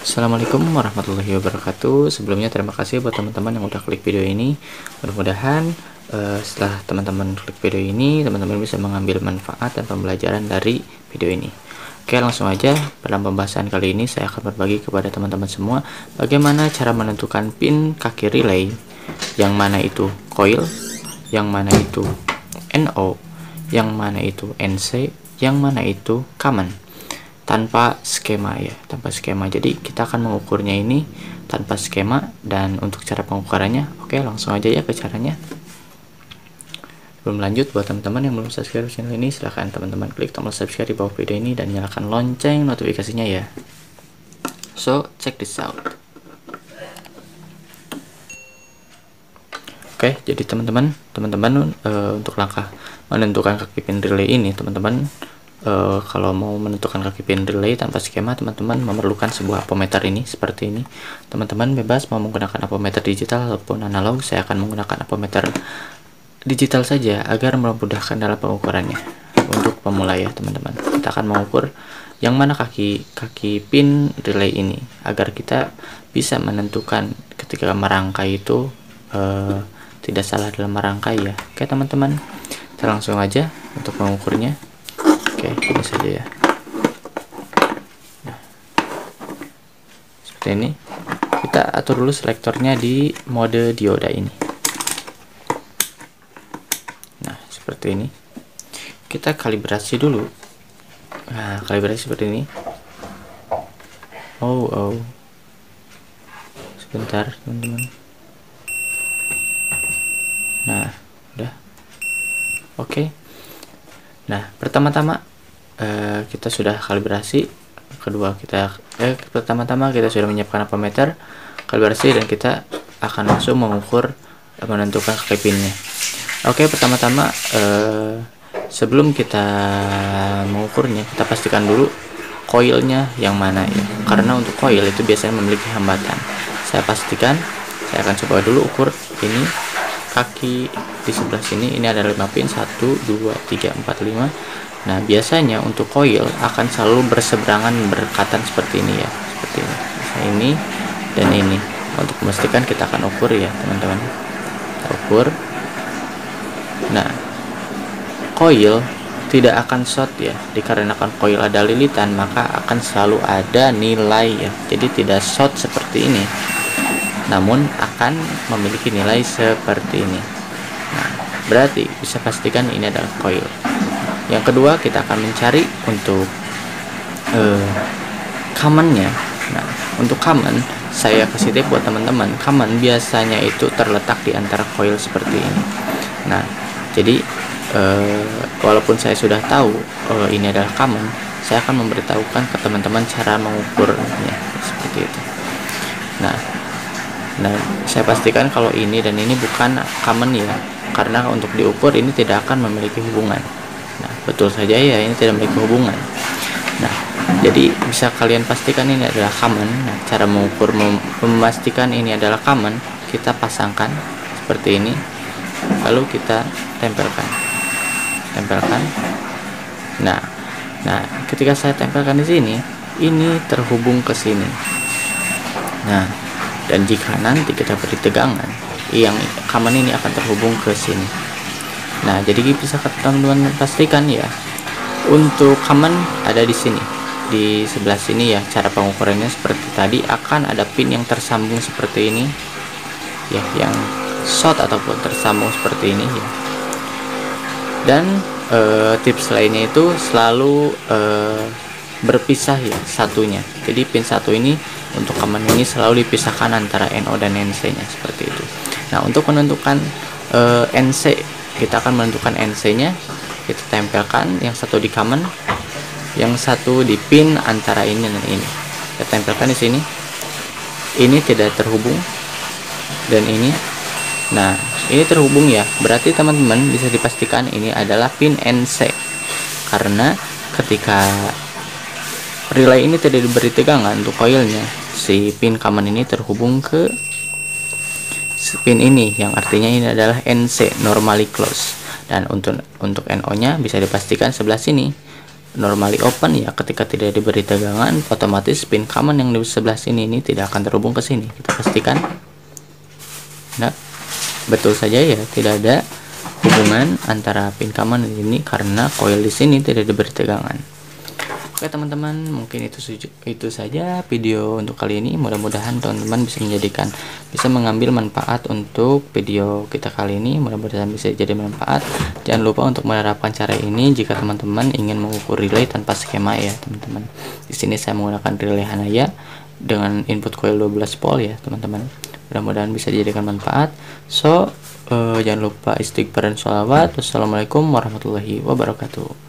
Assalamualaikum warahmatullahi wabarakatuh. Sebelumnya terima kasih buat teman-teman yang udah klik video ini. Mudah-mudahan setelah teman-teman klik video ini, teman-teman bisa mengambil manfaat dan pembelajaran dari video ini. Oke, langsung aja. Dalam pembahasan kali ini saya akan berbagi kepada teman-teman semua bagaimana cara menentukan pin kaki relay, yang mana itu coil, yang mana itu NO, yang mana itu NC, yang mana itu common, tanpa skema ya, tanpa skema. Jadi kita akan mengukurnya ini tanpa skema. Dan untuk cara pengukurannya, oke, langsung aja ya ke caranya. Belum lanjut, buat teman-teman yang belum subscribe channel ini, silahkan teman-teman klik tombol subscribe di bawah video ini dan nyalakan lonceng notifikasinya ya. So check this out. Oke, jadi teman-teman untuk langkah menentukan kaki pin relay ini, teman-teman kalau mau menentukan kaki pin relay tanpa skema, teman-teman memerlukan sebuah apometer ini seperti ini. Teman-teman bebas mau menggunakan apometer digital ataupun analog. Saya akan menggunakan apometer digital saja agar memudahkan dalam pengukurannya. Untuk pemula ya teman-teman, kita akan mengukur yang mana kaki pin relay ini agar kita bisa menentukan ketika merangkai itu tidak salah dalam merangkai ya. Oke teman-teman, kita langsung aja untuk mengukurnya. Oke, ini saja ya. Nah, seperti ini. Kita atur dulu selektornya di mode dioda ini. Nah, seperti ini. Kita kalibrasi dulu. Nah, kalibrasi seperti ini. Oh. Sebentar, teman-teman. Nah, udah. Oke. Nah, pertama-tama kita sudah kalibrasi. Pertama-tama kita sudah menyiapkan apometer, kalibrasi, dan kita akan langsung mengukur, menentukan kaki pinnya. Oke, pertama-tama sebelum kita mengukurnya, kita pastikan dulu coilnya yang mana ya. Karena untuk coil itu biasanya memiliki hambatan. Saya akan coba dulu ukur ini kaki di sebelah sini. Ini ada 5 pin, 1 2 3 4 5. Nah, biasanya untuk coil akan selalu berseberangan, berdekatan seperti ini ya, seperti ini. Nah, ini dan ini. Untuk memastikan kita akan ukur ya teman-teman. Kita ukur. Nah, coil tidak akan short ya, dikarenakan coil ada lilitan maka akan selalu ada nilai ya. Jadi tidak short seperti ini, namun akan memiliki nilai seperti ini. Nah, berarti bisa pastikan ini adalah coil. Yang kedua, kita akan mencari untuk commonnya. Nah, untuk common, saya kasih tip buat teman-teman. Common biasanya itu terletak di antara coil seperti ini. Nah, jadi walaupun saya sudah tahu ini adalah common, saya akan memberitahukan ke teman-teman cara mengukurnya seperti itu. Nah, saya pastikan kalau ini dan ini bukan common ya, karena untuk diukur ini tidak akan memiliki hubungan. Nah, betul saja ya, ini tidak memiliki hubungan. Nah, jadi bisa kalian pastikan ini adalah common. Nah, cara mengukur memastikan ini adalah common, kita pasangkan seperti ini, lalu kita tempelkan. Nah, ketika saya tempelkan di sini, ini terhubung ke sini. Nah, dan jika nanti kita beri tegangan, yang common ini akan terhubung ke sini. Nah, jadi bisa teman-teman pastikan ya, untuk common ada di sini, di sebelah sini ya. Cara pengukurannya seperti tadi, akan ada pin yang tersambung seperti ini ya, yang short ataupun tersambung seperti ini ya. Dan tips lainnya itu selalu berpisah ya satunya. Jadi pin satu ini untuk common ini selalu dipisahkan antara NO dan NC nya seperti itu. Nah, untuk menentukan NC, kita akan menentukan NC nya, kita tempelkan yang satu di common, yang satu di pin antara ini dan ini. Kita tempelkan di sini. Ini tidak terhubung dan ini. Nah, ini terhubung ya. Berarti teman-teman bisa dipastikan ini adalah pin NC. Karena ketika relay ini tidak diberi tegangan untuk coilnya, si pin common ini terhubung ke pin ini, yang artinya ini adalah NC, normally close. Dan untuk NO nya bisa dipastikan sebelah sini, normally open, ya ketika tidak diberi tegangan otomatis pin common yang di sebelah sini ini tidak akan terhubung ke sini. Kita pastikan. Nah, betul saja ya, tidak ada hubungan antara pin common ini karena coil di sini tidak diberi tegangan. Oke teman-teman, mungkin itu saja video untuk kali ini. Mudah-mudahan teman-teman bisa mengambil manfaat untuk video kita kali ini. Mudah-mudahan bisa jadi manfaat. Jangan lupa untuk menerapkan cara ini jika teman-teman ingin mengukur relay tanpa skema ya teman-teman. Di sini saya menggunakan relay Hanaya dengan input coil 12 volt ya teman-teman. Mudah-mudahan bisa dijadikan manfaat. Jangan lupa istighfar dan sholawat. Wassalamualaikum warahmatullahi wabarakatuh.